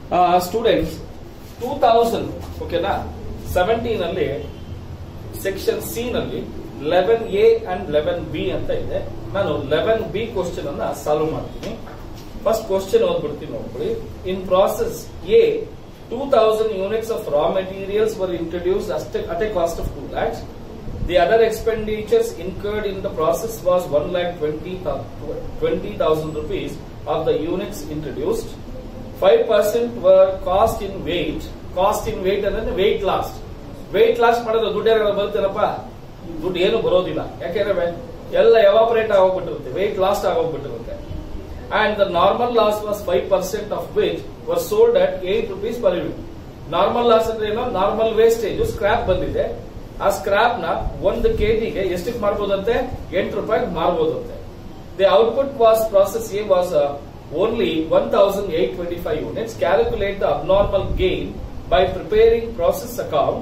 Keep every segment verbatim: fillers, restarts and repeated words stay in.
Students two thousand ಓಕೆನಾ seventeen ಅಲ್ಲಿ section C ನಲ್ಲಿ eleven A and eleven B ಅಂತ ಇದೆ. ನಾನು ಲೆವೆನ್ ಬಿ ಕ್ವಶನ್ ಅನ್ನ ಸಾಲ್ವ್ ಮಾಡ್ತೀನಿ. ಫಸ್ಟ್ ಕ್ವಶನ್ ಓದ್ಬಿಡ್ತೀನಿ ನೋಡ್ಕೊಳ್ಳಿ. In process A two thousand units of raw materials were introduced at a cost of two lakhs. The other expenditures incurred in the process was one lakh twenty thousand rupees of the units introduced. five percent were cost in weight. Cost in weight ಅಂದ್ರೆ weight loss. weight loss ಮಾಡೋದು ದುಡ್ಡು ಏನಾದ್ರು ಬರುತ್ತೇನಪ್ಪ? ದುಡ್ಡು ಏನು ಬರೋದಿಲ್ಲ. ಯಾಕೆಂದ್ರೆ ಎಲ್ಲ evaporate ಆಗೋಗ್ಬಿಟ್ಟಿರುತ್ತೆ, weight loss ಆಗೋಗ್ಬಿಟ್ಟಿರುತ್ತೆ. And the normal loss was five percent of which was sold at eight rupees per unit. Normal loss ಅಂದ್ರೆ ಏನು? ನಾರ್ಮಲ್ ವೇಸ್ಟೇಜ್ ಸ್ಕ್ರಾಪ್ ಬಂದಿದೆ. ಆ ಸ್ಕ್ರಾಪ್ ನ ಒಂದು ಕೆಜಿಗೆ ಎಷ್ಟಕ್ಕೆ ಮಾರಬಹುದಂತೆ? ಎಂಟು ರೂಪಾಯಿ ಮಾರಬಹುದಂತೆ. The output was process A was only one thousand eight twenty five units. Calculate the abnormal gain by preparing process account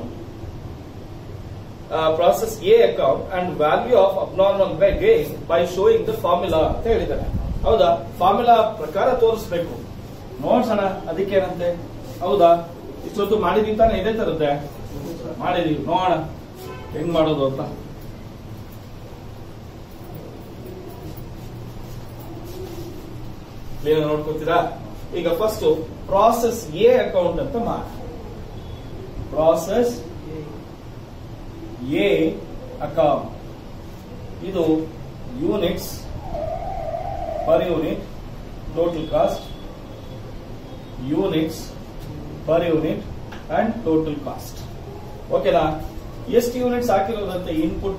process A account and value of abnormal gain by showing the formula ಅಂತ ಹೇಳಿದ್ದಾರೆ. ಹೌದಾ? Formula ಪ್ರಕಾರ ತೋರಿಸಬೇಕು. ನೋಡ್ಸೋಣ ಅದಕ್ಕೇನಂತೆ. ಹೌದಾ? ಇಷ್ಟೊತ್ತು ಮಾಡಿದೀವಿ ತಾನೆ, ಇದೇ ತರುತ್ತೆ ಮಾಡಿದೀವಿ. ನೋಡೋಣ ಹೆಂಗ್ ಮಾಡೋದು ಅಂತ. ಕ್ಲಿಯರ್ ನೋಡ್ಕೊತೀರಾ? ಈಗ ಫಸ್ಟ್ ಪ್ರಾಸೆಸ್ ಎ ಅಕೌಂಟ್ ಅಂತ ಮಾಡಿ. ಪ್ರಾಸೆಸ್ ಎ ಅಕೌಂಟ್ ಇದು units per unit, total cost, units per unit and total cost. ಓಕೆನಾ? ಎಷ್ಟು ಯೂನಿಟ್ಸ್ ಹಾಕಿರೋದಂತೆ input?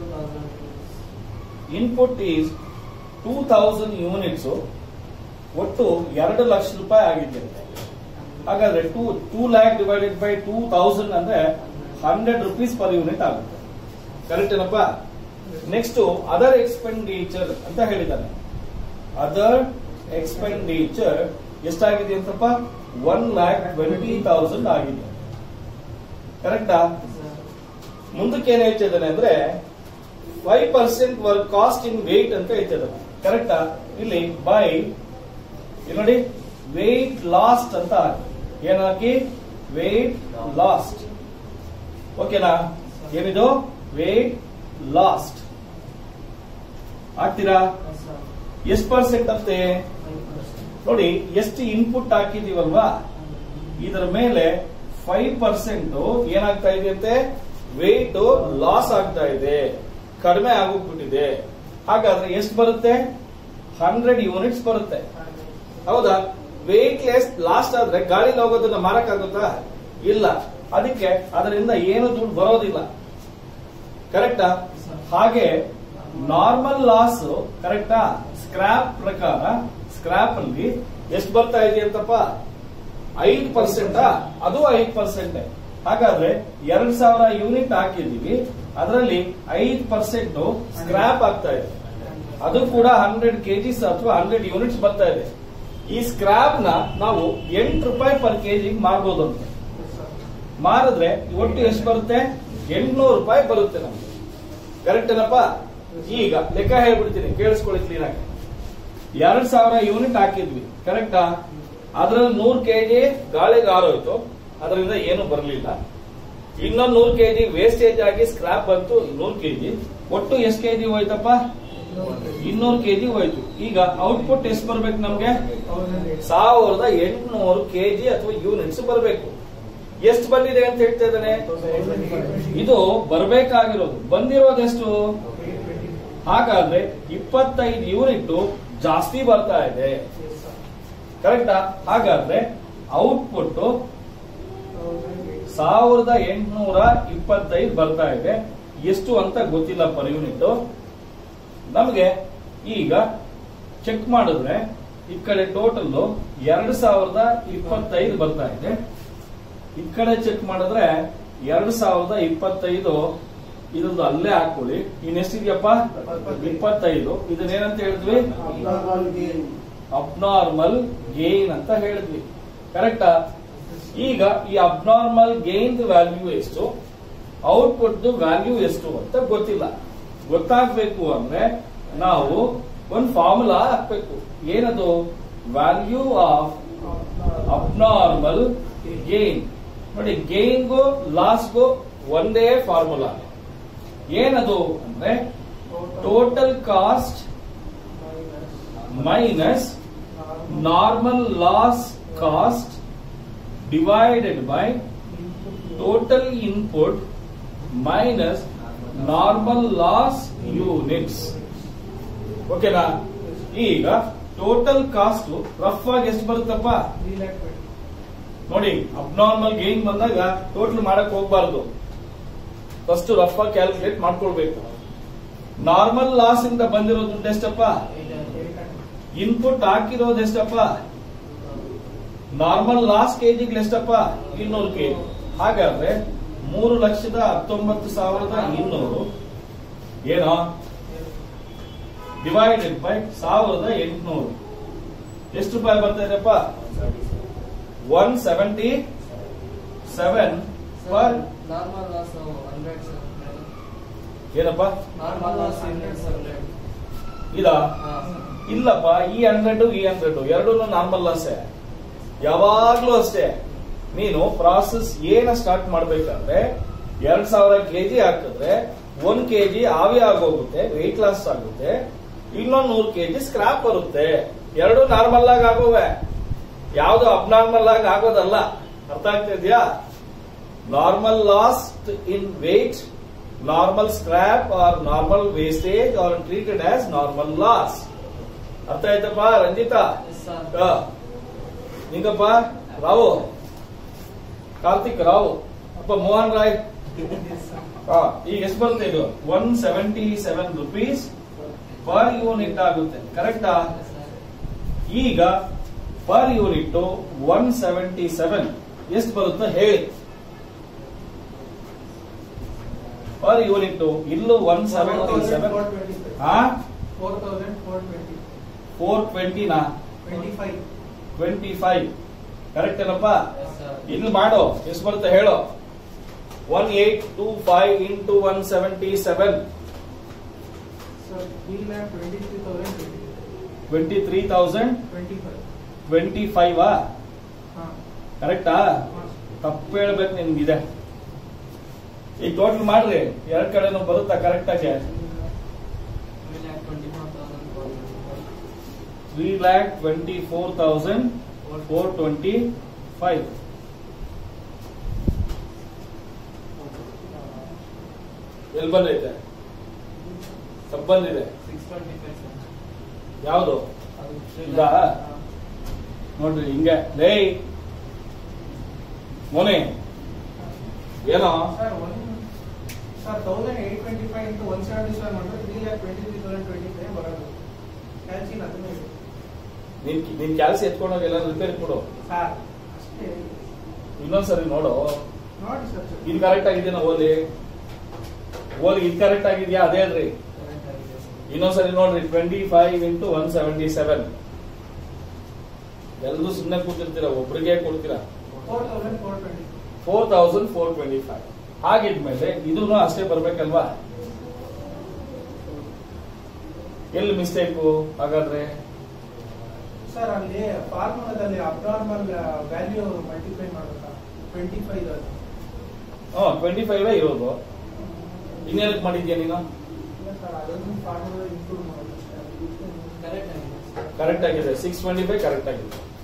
Input is two thousand units. ಒಟ್ಟು ಎರಡು ಲಕ್ಷ ರೂಪಾಯಿ ಆಗಿದೆ. ಹಾಗಾದ್ರೆ two two lakh divided by two thousand ಅಂದ್ರೆ ಹಂಡ್ರೆಡ್ ರುಪೀಸ್ ಪರ್ ಯೂನಿಟ್ ಆಗುತ್ತೆ. ಕರೆಕ್ಟ್ ಏನಪ್ಪಾ? ನೆಕ್ಸ್ಟ್ ಅದರ್ ಎಕ್ಸ್ಪೆಂಡಿಚರ್ ಅಂತ ಹೇಳಿದ್ದಾನೆ. ಅದರ್ ಎಕ್ಸ್ಪೆಂಡಿಚರ್ ಎಷ್ಟಾಗಿದೆ ಅಂತಪ್ಪ? ಒನ್ ಲ್ಯಾಕ್ ಟ್ವೆಂಟಿ ತೌಸಂಡ್ ಆಗಿದೆ. ಕರೆಕ್ಟಾ? ಮುಂದಕ್ಕೆ ಏನ್ ಹೇಳ್ತಿದ್ದಾನೆ ಅಂದ್ರೆ five percent were cost in weight ಅಂತ ಹೇಳ್ತಿದ್ದಾನೆ. ಕರೆಕ್ಟಾ? ಇಲ್ಲಿ ಬೈ ನೋಡಿ ವೇಟ್ ಲಾಸ್ಟ್ ಅಂತ ಏನಾಗಿ ವೇಟ್ ಲಾಸ್ಟ್. ಓಕೆನಾ? ಏನಿದು ವೇಟ್ ಲಾಸ್ಟ್ ಆಗ್ತೀರಾ? ಎಷ್ಟು ಪರ್ಸೆಂಟ್ ಅಂತೆ ನೋಡಿ. ಎಷ್ಟು ಇನ್ಪುಟ್ ಹಾಕಿದೀವಲ್ವಾ, ಇದರ ಮೇಲೆ ಫೈವ್ ಪರ್ಸೆಂಟ್ ಏನಾಗ್ತಾ ಇದೆ ಅಂತೆ? ವೇಟ್ ಲಾಸ್ ಆಗ್ತಾ ಇದೆ, ಕಡಿಮೆ ಆಗೋಗ್ಬಿಟ್ಟಿದೆ. ಹಾಗಾದ್ರೆ ಎಷ್ಟು ಬರುತ್ತೆ? ಹಂಡ್ರೆಡ್ ಯೂನಿಟ್ಸ್ ಬರುತ್ತೆ. ಹೌದಾ? ವೇಟ್ ಲೆಸ್ ಲಾಸ್ಟ್ ಆದ್ರೆ ಗಾಳಿಲಿ ಹೋಗೋದನ್ನ ಮಾರಕ್ಕಾಗುತ್ತಾ? ಇಲ್ಲ. ಅದಕ್ಕೆ ಅದರಿಂದ ಏನು ದುಡ್ಡು ಬರೋದಿಲ್ಲ. ಕರೆಕ್ಟಾ? ಹಾಗೆ ನಾರ್ಮಲ್ ಲಾಸ್ ಕರೆಕ್ಟಾ? ಸ್ಕ್ರಾಪ್ ಪ್ರಕಾರ ಸ್ಕ್ರಾಪ್ ಅಲ್ಲಿ ಎಷ್ಟು ಬರ್ತಾ ಇದೆ ಅಂತಪ್ಪ? ಐದು ಪರ್ಸೆಂಟ್. ಅದು ಐದು ಪರ್ಸೆಂಟ್. ಹಾಗಾದ್ರೆ ಎರಡ್ ಸಾವಿರ ಯೂನಿಟ್ ಹಾಕಿದೀವಿ, ಅದರಲ್ಲಿ ಐದು ಪರ್ಸೆಂಟ್ ಸ್ಕ್ರಾಪ್ ಆಗ್ತಾ ಇದೆ. ಅದು ಕೂಡ ಹಂಡ್ರೆಡ್ ಕೆಜಿಸ್ ಅಥವಾ ಹಂಡ್ರೆಡ್ ಯೂನಿಟ್ಸ್ ಬರ್ತಾ ಇದೆ. ಈ ಸ್ಕ್ರಾಪ್ ನ ನಾವು ಎಂಟು ರೂಪಾಯಿ ಪರ್ ಕೆಜಿ ಮಾರಬಹುದು ಅಂತ ಮಾರಿದ್ರೆ ಒಟ್ಟು ಎಷ್ಟು ಬರುತ್ತೆ? ಎಂಟ್ನೂರು ರೂಪಾಯಿ ಬರುತ್ತೆ ನಮ್ಗೆ. ಕರೆಕ್ಟ್ ಏನಪ್ಪಾ? ಈಗ ಲೆಕ್ಕ ಹೇಳ್ಬಿಡ್ತೀನಿ, ಕೇಳಿಸ್ಕೊಳ್ಳಿ ಕ್ಲೀನ್ ಆಗಿ. ಎರಡ್ ಸಾವಿರ ಯೂನಿಟ್ ಹಾಕಿದ್ವಿ. ಕರೆಕ್ಟಾ? ಅದ್ರಲ್ಲಿ ನೂರು ಕೆಜಿ ಗಾಳಿಗೆ ಆರೋಯ್ತು, ಅದರಿಂದ ಏನು ಬರಲಿಲ್ಲ. ಇನ್ನೊಂದು ನೂರು ಕೆಜಿ ವೇಸ್ಟೇಜ್ ಆಗಿ ಸ್ಕ್ರಾಪ್ ಬಂತು, ನೂರು ಕೆಜಿ. ಒಟ್ಟು ಎಷ್ಟು ಕೆಜಿ ಹೋಯ್ತಪ್ಪ? ಇನ್ನೂರು ಕೆಜಿ ಹೋಯ್ತು. ಈಗ ಔಟ್ಪುಟ್ ಎಷ್ಟು ಬರ್ಬೇಕು ನಮ್ಗೆ? ಸಾವಿರದ ಎಂಟುನೂರು ಕೆಜಿ ಅಥವಾ ಯೂನಿಟ್ಸ್ ಬರಬೇಕು. ಎಷ್ಟು ಬಂದಿದೆ ಅಂತ ಹೇಳ್ತಾ ಇದ್ದಾನೆ? ಇದು ಬರಬೇಕಾಗಿರೋದು. ಬಂದಿರೋದೆಷ್ಟು? ಹಾಗಾದ್ರೆ ಇಪ್ಪತ್ತೈದು ಯೂನಿಟ್ ಜಾಸ್ತಿ ಬರ್ತಾ ಇದೆ. ಕರೆಕ್ಟಾ? ಹಾಗಾದ್ರೆ ಔಟ್ಪುಟ್ ಸಾವಿರದ ಎಂಟುನೂರ ಇಪ್ಪತ್ತೈದು ಬರ್ತಾ ಇದೆ. ಎಷ್ಟು ಅಂತ ಗೊತ್ತಿಲ್ಲ ಪರ್ ಯೂನಿಟ್ ನಮಗೆ. ಈಗ ಚೆಕ್ ಮಾಡಿದ್ರೆ ಈ ಕಡೆ ಟೋಟಲ್ ಎರಡು ಸಾವಿರದ ಇಪ್ಪತ್ತೈದು ಬರ್ತಾ ಇದೆ. ಈ ಕಡೆ ಚೆಕ್ ಮಾಡಿದ್ರೆ ಎರಡು ಸಾವಿರದ ಇಪ್ಪತ್ತೈದು. ಇದೊಂದು ಅಲ್ಲೇ ಹಾಕೊಳ್ಳಿ. ಇನ್ನೆಷ್ಟಿದೆಯಪ್ಪ? ಇಪ್ಪತ್ತೈದು. ಇದನ್ನೇನಂತ ಹೇಳಿದ್ವಿ? ಅಬ್ನಾರ್ಮಲ್ ಗೇನ್ ಅಂತ ಹೇಳಿದ್ವಿ. ಕರೆಕ್ಟಾ? ಈಗ ಈ ಅಬ್ನಾರ್ಮಲ್ ಗೇನ್ ವ್ಯಾಲ್ಯೂ ಎಷ್ಟು, ಔಟ್ಪುಟ್ ವ್ಯಾಲ್ಯೂ ಎಷ್ಟು ಅಂತ ಗೊತ್ತಿಲ್ಲ. ಗೊತ್ತಾಗಬೇಕು ಅಂದ್ರೆ ನಾವು ಒಂದು ಫಾರ್ಮುಲಾ ಹಾಕ್ಬೇಕು. ಏನದು? Value of abnormal gain. ನೋಡಿ, ಗೇನ್ಗೂ ಲಾಸ್ಗೂ ಒಂದೇ ಫಾರ್ಮುಲಾ. ಏನದು ಅಂದ್ರೆ total cost minus normal loss cost divided by total input minus normal loss units. ಓಕೆನಾ? ಈಗ ಟೋಟಲ್ ಕಾಸ್ಟ್ ರಫ್ ಆಗಿ ಎಷ್ಟು ಬರುತ್ತಪ್ಪ ನೋಡಿ. ಅಬ್ನಾರ್ಮಲ್ ಗೇನ್ ಬಂದಾಗ ಟೋಟಲ್ ಮಾಡಕ್ ಹೋಗ್ಬಾರ್ದು, ಫಸ್ಟ್ ರಫ್ ಆಗಿ ಕ್ಯಾಲ್ಕುಲೇಟ್ ಮಾಡ್ಕೊಳ್ಬೇಕು. ನಾರ್ಮಲ್ ಲಾಸ್ ಇಂದ ಬಂದಿರೋ ದುಡ್ಡು ಎಷ್ಟಪ್ಪ? ಇನ್ಪುಟ್ ಹಾಕಿರೋದು ಎಷ್ಟಪ್ಪ? ನಾರ್ಮಲ್ ಲಾಸ್ ಕೆಜಿಗೆ ಎಷ್ಟಪ್ಪ? ಇನ್ನೂರು ಕೆಜಿ. ಹಾಗಾದ್ರೆ ಮೂರು ಲಕ್ಷದ ಹತ್ತೊಂಬತ್ತು ಸಾವಿರದ ಇನ್ನೂರು ಏನೋ ಡಿವೈಡೆಡ್ ಬೈ ಸಾವಿರದ ಎಂಟುನೂರು ಎಷ್ಟು ರೂಪಾಯಿ ಬರ್ತಾ ಇದೆಯಪ್ಪ? ಒನ್ ಸೆವೆಂಟಿ ಸೆವೆನ್ ಪರ್ ಏನಪ್ಪ ಇದ? ಇಲ್ಲಪ್ಪ, ಈ ಹಂಡ್ರೆಡ್ ಈ ಹಂಡ್ರೆಡ್ ಎರಡೂ ನಾರ್ಮಲ್ ಲಾಸ್. ಯಾವಾಗ್ಲೂ ಅಷ್ಟೇ, ನೀನು ಪ್ರಾಸೆಸ್ ಏನ ಸ್ಟಾರ್ಟ್ ಮಾಡ್ಬೇಕಾದ್ರೆ ಎರಡ್ ಸಾವಿರ ಕೆಜಿ ಹಾಕಿದ್ರೆ ಒಂದ್ ಕೆಜಿ ಆವಿ ಆಗೋಗುತ್ತೆ, ವೆಯ್ಟ್ ಲಾಸ್ ಆಗುತ್ತೆ, ಇನ್ನೊಂದ್ ನೂರು ಕೆಜಿ ಸ್ಕ್ರಾಪ್ ಬರುತ್ತೆ. ಎರಡು ನಾರ್ಮಲ್ ಆಗಿ ಆಗೋವೆ, ಯಾವ್ದು ಅಬ್ನಾರ್ಮಲ್ ಆಗಿ ಆಗೋದಲ್ಲ. ಅರ್ಥ ಆಗ್ತಿದ್ಯಾ? Normal loss in weight, normal scrap or normal wastage are treated as normal loss. ಅರ್ಥ ಆಯ್ತಪ್ಪ ರಂಜಿತಾ? ನಿಂಗಪ್ಪ ರಾವು, ಕಾರ್ತಿಕ್ ರಾವ್, ಅಪ್ಪ ಮೋಹನ್ ರಾಯ್. ಈಗ ಎಷ್ಟು ಬರುತ್ತೆ ಇದು? One seventy seven rupees per unit ಆಗುತ್ತೆ. ಕರೆಕ್ಟಾ? ಈಗ per unit one seventy seven ಎಷ್ಟು ಬರುತ್ತೆ ಹೇಳಿ? ಪರ್ ಯೂನಿಟ್ ಇಲ್ಲೂ ಒನ್ ಸೆವೆಂಟಿ ಸೆವೆನ್ ಫೋರ್ ಟ್ವೆಂಟಿನಾ ಟ್ವೆಂಟಿ ಫೈವ್ ಕರೆಕ್ಟ್ ಏನಪ್ಪ? ಇಲ್ಲಿ ಮಾಡೋ ಎಷ್ಟು ಬರುತ್ತೆ ಹೇಳೋ? One eight two five into one seventy seven twenty three thousand twenty five ಕರೆಕ್ಟಾ? ತಪ್ಪು ಹೇಳ್ಬೇಕು ನಿಮ್ಗಿದೆ. ಈಗ ಟೋಟಲ್ ಮಾಡ್ರಿ, ಎರಡ್ ಕಡೆನೂ ಬರುತ್ತಾ ಕರೆಕ್ಟ್ ಆಗಿ? Three lakh twenty four thousand four twenty five. ಎಲ್ಲಿ ಬಂದೈತೆ? ತಪ್ಪು ಬಂದಿದೆ. ಯಾವುದು ಈಗ ನೋಡ್ರಿ, ಹಿಂಗೆ ಲೇ ಮೋನೆ ಏನೋ ನಿನ್ ಕ್ಯಾಲ್ಸಿ ಎತ್ಕೊಂಡೋಗಿ ಎಲ್ಲ ರಿಪೇರಿ ಕೊಡು. ಇನ್ನೊಂದ್ಸರಿ ನೋಡು, ಇದು ಕರೆಕ್ಟ್ ಆಗಿದೆಯಾ? ಓದಿ ಓದಿ ಇದು ಕರೆಕ್ಟ್ ಆಗಿದ್ಯಾ ಅದೇ ಅಲ್ರಿ. ಇನ್ನೊಂದ್ಸರಿ ನೋಡ್ರಿ, twenty five into one seventy seven. ಎಲ್ಲರೂ ಸುಮ್ಮನೆ ಕೂತಿರ್ತೀರಾ, ಒಬ್ರಿಗೆ ಕೊಡ್ತೀರಾ. Four thousand four twenty five ಹಾಗಿದ್ಮೇಲೆ ಇದೂ ಅಷ್ಟೇ ಬರ್ಬೇಕಲ್ವಾ? ಎಲ್ಲಿ ಮಿಸ್ಟೇಕು ಹಾಗಾದ್ರೆ? ಸರ್ ಅಲ್ಲಿ ಫಾರ್ಮುಲಾದಲ್ಲಿ ಅಬ್ನಾರ್ಮಲ್ ವ್ಯಾಲ್ಯೂ ಮಲ್ಟಿಪ್ಲೈ ಮಾಡಬೇಕಾ? ಟ್ವೆಂಟಿ ಫೈವ್ ಹಾ ಟ್ವೆಂಟಿ ಫೈವ್ ಇರೋದು. ಇನ್ನೇನಕ್ಕೆ ಮಾಡಿದ್ಯಾ ನೀನು? ಕರೆಕ್ಟ್ ಆಗಿದೆ, ಸಿಕ್ಸ್ ಟ್ವೆಂಟಿ ಫೈವ್ ಕರೆಕ್ಟ್ ಆಗಿದೆ.